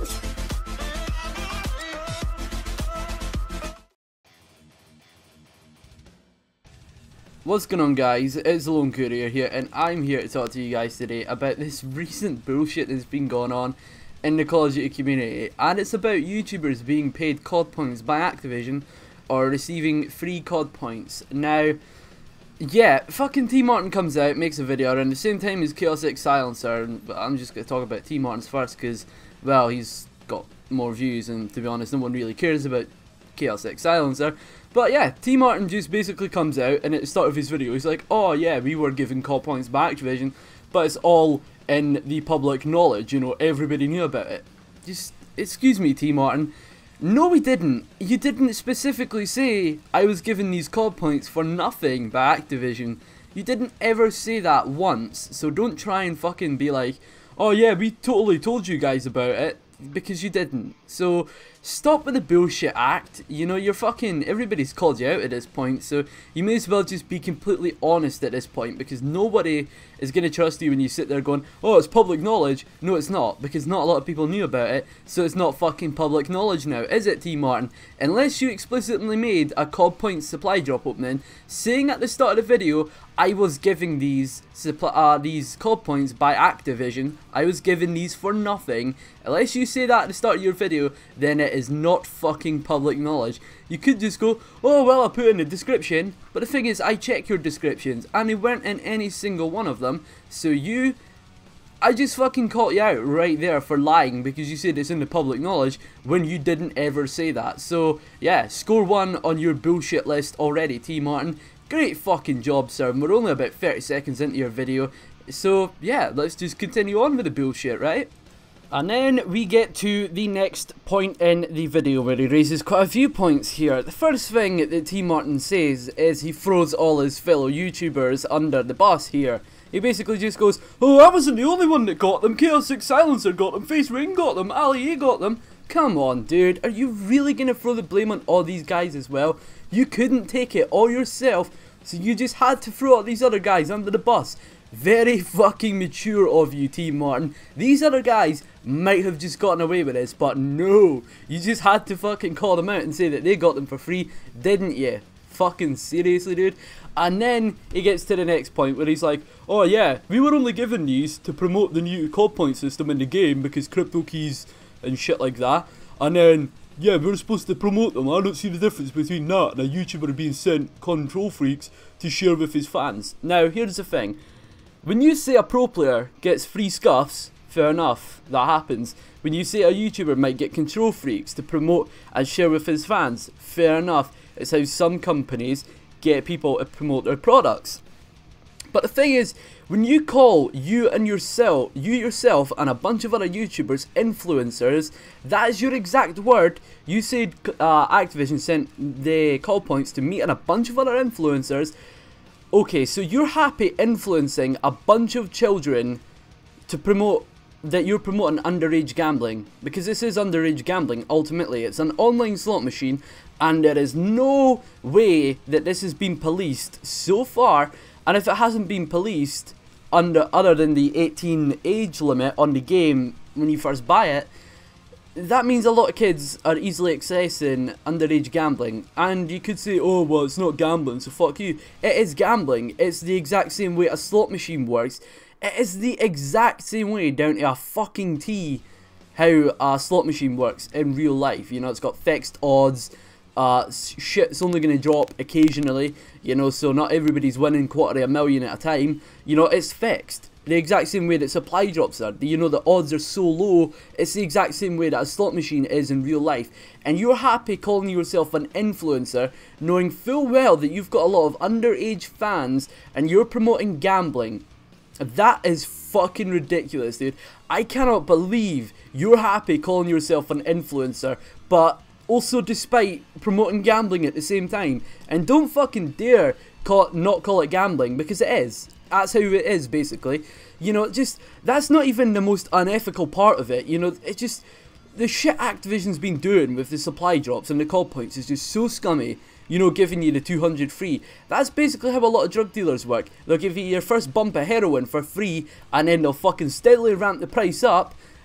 What's going on, guys? It's the Lone Courier here, and I'm here to talk to you guys today about this recent bullshit that's been going on in the Call of Duty community, and it's about YouTubers being paid COD points by Activision or receiving free COD points. Now, yeah, fucking T Martin comes out, makes a video around the same time as Chaos X Silencer, and I'm just going to talk about T Martin's first because, well, he's got more views, and to be honest, no one really cares about Chaos X Silencer. But yeah, T Martin just basically comes out, and at the start of his video he's like, oh yeah, we were giving COD points by Activision, but it's all in the public knowledge, you know, everybody knew about it. Just, excuse me, T Martin. No, we didn't. You didn't specifically say I was giving these COD points for nothing by Activision. You didn't ever say that once, so don't try and fucking be like, oh yeah, we totally told you guys about it, because you didn't. So stop with the bullshit act. You know, you're fucking, everybody's called you out at this point, so you may as well just be completely honest at this point, because nobody is going to trust you when you sit there going, oh, it's public knowledge. No, it's not, because not a lot of people knew about it, so it's not fucking public knowledge now, is it, T Martin? Unless you explicitly made a COD points supply drop opening, saying at the start of the video, I was giving these COD points by Activision, I was giving these for nothing. Unless you say that at the start of your video, then it is not fucking public knowledge. You could just go, oh well, I put in the description, but the thing is, I check your descriptions, and they weren't in any single one of them, so I just fucking caught you out right there for lying because you said it's in the public knowledge when you didn't ever say that. So yeah, score 1 on your bullshit list already, T Martin. Great fucking job, sir, and we're only about 30 seconds into your video, so yeah, let's just continue on with the bullshit, right? And then we get to the next point in the video where he raises quite a few points here. The first thing that T Martin says is he throws all his fellow YouTubers under the bus here. He basically just goes, oh, I wasn't the only one that got them, Chaos X Silencer got them, Face Rain got them, Ali A got them. Come on, dude, are you really going to throw the blame on all these guys as well? You couldn't take it all yourself, so you just had to throw all these other guys under the bus. Very fucking mature of you, T Martin. These other guys might have just gotten away with this, but no, you just had to fucking call them out and say that they got them for free, didn't you? Fucking seriously, dude. And then he gets to the next point where he's like, oh yeah, we were only given these to promote the new COD point system in the game because crypto keys and shit like that. And then, yeah, we're supposed to promote them. I don't see the difference between that and a YouTuber being sent control freaks to share with his fans. Now, here's the thing. When you say a pro player gets free scuffs, fair enough, that happens. When you say a YouTuber might get control freaks to promote and share with his fans, fair enough. It's how some companies get people to promote their products. But the thing is, when you call you yourself and a bunch of other YouTubers influencers, that is your exact word. You said Activision sent the call points to me and a bunch of other influencers. Okay, so you're happy influencing a bunch of children to promote that you're promoting underage gambling, because this is underage gambling. Ultimately, it's an online slot machine, and there is no way that this has been policed so far. And if it hasn't been policed other than the 18 age limit on the game when you first buy it, that means a lot of kids are easily accessing underage gambling. And you could say, oh well, it's not gambling, so fuck you. It is gambling. It's the exact same way a slot machine works. It is the exact same way down to a fucking T how a slot machine works in real life. You know, it's got fixed odds. Shit's only going to drop occasionally, you know, so not everybody's winning $250,000 at a time. You know, it's fixed. The exact same way that supply drops are. You know, the odds are so low. It's the exact same way that a slot machine is in real life. And you're happy calling yourself an influencer, knowing full well that you've got a lot of underage fans and you're promoting gambling. That is fucking ridiculous, dude. I cannot believe you're happy calling yourself an influencer, but also despite promoting gambling at the same time. And don't fucking dare not call it gambling, because it is. That's how it is, basically. You know, just, that's not even the most unethical part of it. You know, it just, the shit Activision's been doing with the supply drops and the call points is just so scummy. You know, giving you the 200 free. That's basically how a lot of drug dealers work. They'll give you your first bump of heroin for free, and then they'll fucking steadily ramp the price up,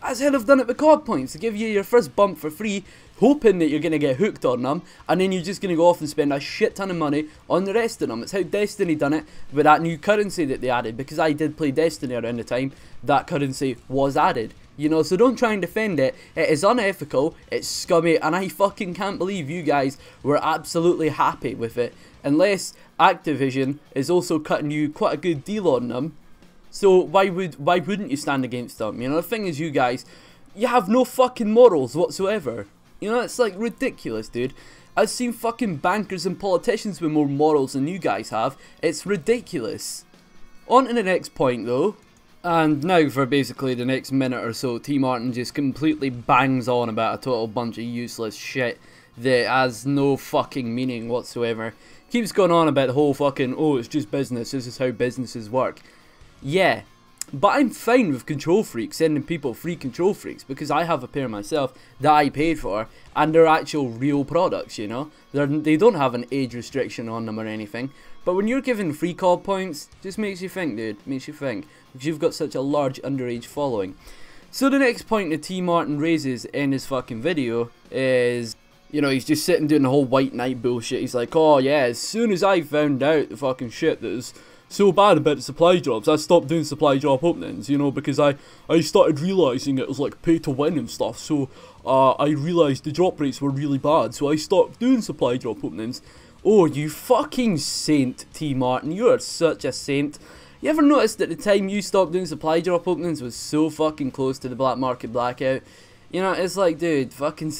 as hell have done it with COD points. They give you your first bump for free, hoping that you're going to get hooked on them, and then you're just going to go off and spend a shit ton of money on the rest of them. It's how Destiny done it with that new currency that they added, because I did play Destiny around the time that currency was added. You know, so don't try and defend it. It is unethical, it's scummy, and I fucking can't believe you guys were absolutely happy with it. Unless Activision is also cutting you quite a good deal on them. So why wouldn't you stand against them? You know, the thing is, you guys, you have no fucking morals whatsoever. You know, it's like ridiculous, dude. I've seen fucking bankers and politicians with more morals than you guys have. It's ridiculous. On to the next point though. And now for basically the next minute or so, T Martin just completely bangs on about a total bunch of useless shit that has no fucking meaning whatsoever. Keeps going on about the whole fucking, oh, it's just business, this is how businesses work. Yeah, but I'm fine with Control Freak sending people free Control Freaks, because I have a pair myself that I paid for, and they're actual real products, you know. They don't have an age restriction on them or anything. But when you're giving free COD points, just makes you think, dude, makes you think, because you've got such a large underage following. So the next point that T Martin raises in his fucking video is, you know, he's just sitting doing the whole White Knight bullshit. He's like, oh yeah, as soon as I found out the fucking shit that is so bad about the supply drops, I stopped doing supply drop openings, you know, because I started realising it was like pay to win and stuff, so I realised the drop rates were really bad, so I stopped doing supply drop openings. Oh, you fucking saint, T Martin, you are such a saint. You ever noticed that the time you stopped doing supply drop openings was so fucking close to the black market blackout? You know, it's like, dude, fucking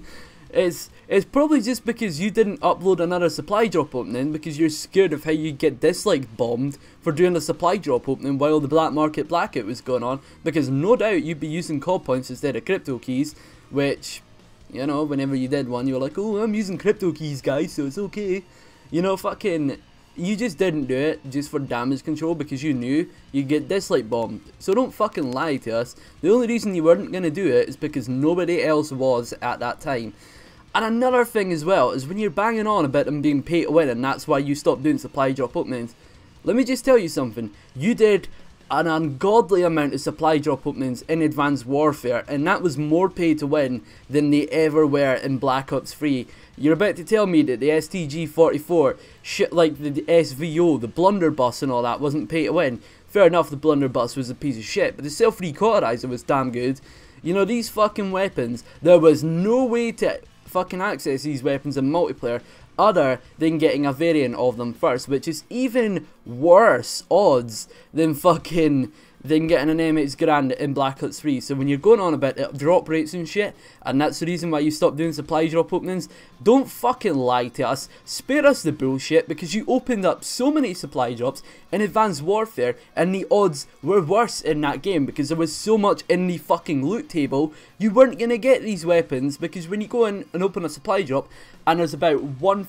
It's probably just because you didn't upload another supply drop opening because you're scared of how you get dislike bombed for doing a supply drop opening while the black market blackout was going on, because no doubt you'd be using COD points instead of crypto keys, which, you know, whenever you did one, you were like, oh, I'm using crypto keys, guys, so it's okay. You know, fucking, you just didn't do it just for damage control because you knew you'd get dislike bombed. So don't fucking lie to us. The only reason you weren't going to do it is because nobody else was at that time. And another thing as well is when you're banging on about them being pay to win and that's why you stopped doing supply drop openings, let me just tell you something. You did an ungodly amount of supply drop openings in Advanced Warfare, and that was more pay to win than they ever were in Black Ops 3. You're about to tell me that the STG-44, shit like the SVO, the blunderbuss and all that wasn't pay to win. Fair enough, the blunderbuss was a piece of shit, but the self-recauterizer was damn good. You know, these fucking weapons, there was no way to fucking access these weapons in multiplayer other than getting a variant of them first, which is even worse odds than getting an MX Garand in Black Ops 3. So when you're going on about drop rates and shit, and that's the reason why you stopped doing supply drop openings, don't fucking lie to us. Spare us the bullshit, because you opened up so many supply drops in Advanced Warfare and the odds were worse in that game because there was so much in the fucking loot table. You weren't gonna get these weapons because when you go in and open a supply drop and there's about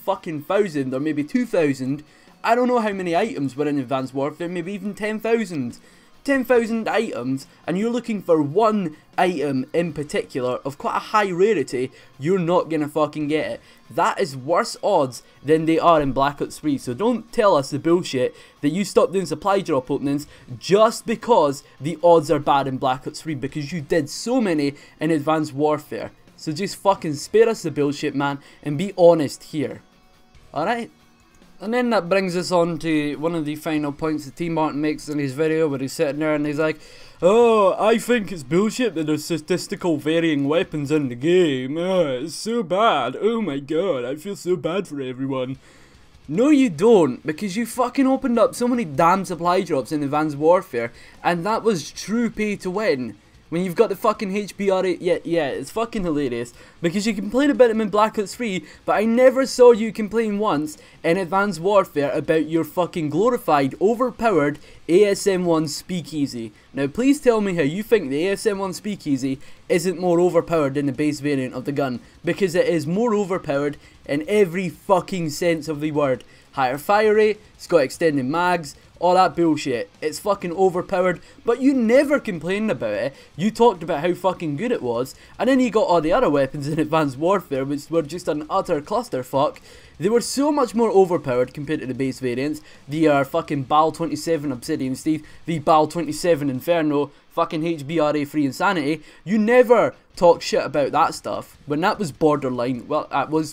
1,000 or maybe 2,000, I don't know how many items were in Advanced Warfare, maybe even 10,000. 10,000 items, and you're looking for one item in particular of quite a high rarity, you're not gonna fucking get it. That is worse odds than they are in Black Ops 3, so don't tell us the bullshit that you stopped doing supply drop openings just because the odds are bad in Black Ops 3, because you did so many in Advanced Warfare. So just fucking spare us the bullshit, man, and be honest here. Alright? And then that brings us on to one of the final points that T Martin makes in his video, where he's sitting there and he's like, oh, I think it's bullshit that there's statistical varying weapons in the game. Oh, it's so bad. Oh my god, I feel so bad for everyone. No you don't, because you fucking opened up so many damn supply drops in Advanced Warfare, and that was true pay to win. When you've got the fucking HBR, yeah, it's fucking hilarious, because you complain about them in Black Ops 3, but I never saw you complain once in Advanced Warfare about your fucking glorified, overpowered ASM-1 Speakeasy. Now please tell me how you think the ASM-1 Speakeasy isn't more overpowered than the base variant of the gun, because it is more overpowered in every fucking sense of the word. Higher fire rate, it's got extended mags, all that bullshit. It's fucking overpowered, but you never complained about it. You talked about how fucking good it was, and then you got all the other weapons in Advanced Warfare, which were just an utter clusterfuck. They were so much more overpowered compared to the base variants. The fucking BAL 27 Obsidian Steve, the BAL 27 Inferno, fucking HBRA free insanity, you never talk shit about that stuff. When that was borderline, well, that was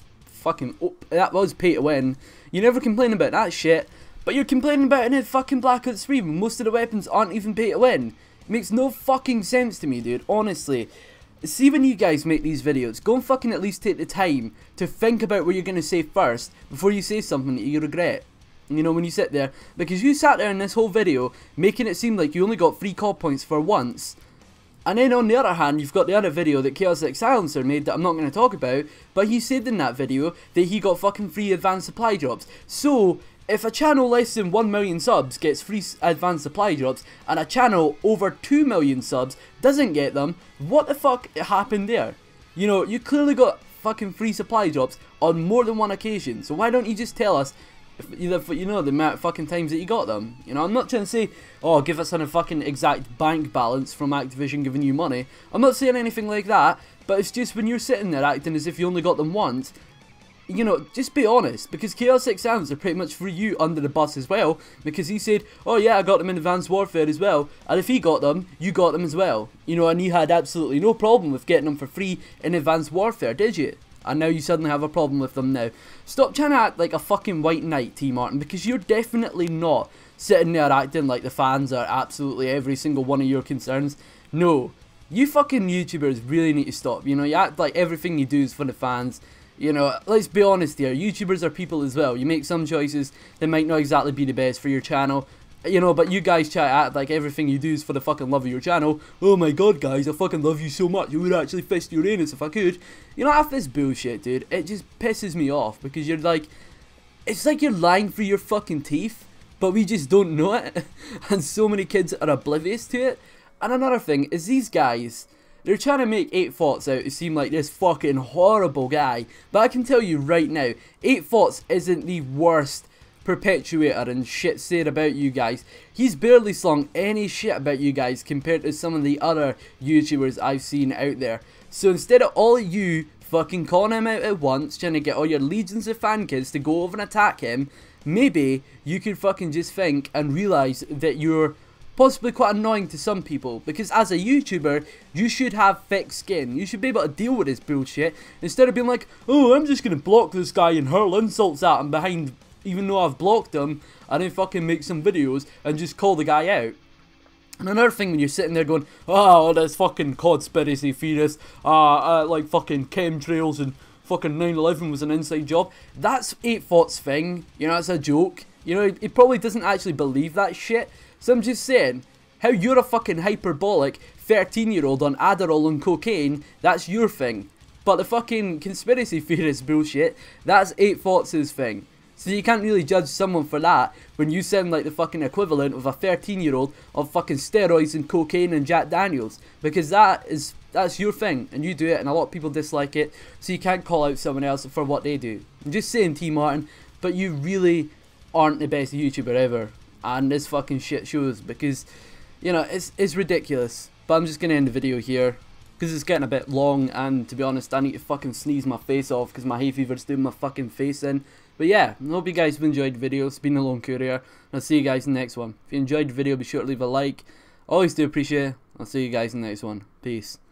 pay to win. You never complain about that shit, but you're complaining about it in fucking Black Ops 3 when most of the weapons aren't even pay to win. It makes no fucking sense to me, dude, honestly. See, when you guys make these videos, go and fucking at least take the time to think about what you're going to say first before you say something that you regret. You know, when you sit there, because you sat there in this whole video making it seem like you only got 3 COD points for once, and then on the other hand, you've got the other video that Chaotic Silencer made that I'm not going to talk about, but he said in that video that he got fucking free advanced supply drops. So, if a channel less than 1 million subs gets free advanced supply drops, and a channel over 2 million subs doesn't get them, what the fuck happened there? You know, you clearly got fucking free supply drops on more than one occasion, so why don't you just tell us, you know, the amount of fucking times that you got them? You know, I'm not trying to say, oh, give us a fucking exact bank balance from Activision giving you money. I'm not saying anything like that, but it's just when you're sitting there acting as if you only got them once, you know, just be honest, because Chaotic Silencer pretty much threw you under the bus as well, because he said, oh yeah, I got them in Advanced Warfare as well, and if he got them, you got them as well. You know, and you had absolutely no problem with getting them for free in Advanced Warfare, did you? And now you suddenly have a problem with them now. Stop trying to act like a fucking white knight, T Martin, because you're definitely not sitting there acting like the fans are absolutely every single one of your concerns. No, you fucking YouTubers really need to stop. You know, you act like everything you do is for the fans. You know, let's be honest here, YouTubers are people as well. You make some choices that might not exactly be the best for your channel. You know, but you guys try to act like everything you do is for the fucking love of your channel. Oh my god, guys, I fucking love you so much. I would actually fist your anus if I could. You know, after this bullshit, dude, it just pisses me off because you're like, it's like you're lying through your fucking teeth, but we just don't know it. And so many kids are oblivious to it. And another thing is these guys, they're trying to make 8Thoughts out to seem like this fucking horrible guy. But I can tell you right now, 8Thoughts isn't the worst perpetuator and shit said about you guys. He's barely slung any shit about you guys compared to some of the other YouTubers I've seen out there. So instead of all of you fucking calling him out at once, trying to get all your legions of fan kids to go over and attack him, maybe you could fucking just think and realise that you're possibly quite annoying to some people, because as a YouTuber, you should have thick skin. You should be able to deal with this bullshit, instead of being like, oh, I'm just gonna block this guy and hurl insults at him behind, even though I've blocked him, and then fucking make some videos and just call the guy out. And another thing, when you're sitting there going, oh, that's fucking conspiracy theorists, like fucking chemtrails and fucking 9/11 was an inside job, that's 8Thoughts thing, you know, it's a joke. You know, he probably doesn't actually believe that shit. So I'm just saying, how you're a fucking hyperbolic 13-year-old on Adderall and cocaine, that's your thing. But the fucking conspiracy theorist bullshit, that's 8Thoughts' thing. So you can't really judge someone for that when you sound like the fucking equivalent of a 13-year-old of fucking steroids and cocaine and Jack Daniels. Because that's your thing, and you do it, and a lot of people dislike it, so you can't call out someone else for what they do. I'm just saying, T Martin, but you really aren't the best YouTuber ever. And this fucking shit shows, because, you know, it's ridiculous. But I'm just going to end the video here, because it's getting a bit long, and to be honest, I need to fucking sneeze my face off, because my hay fever's doing my fucking face in. But yeah, I hope you guys have enjoyed the video. It's been the Lone Courier. I'll see you guys in the next one. If you enjoyed the video, be sure to leave a like. Always do appreciate it. I'll see you guys in the next one. Peace.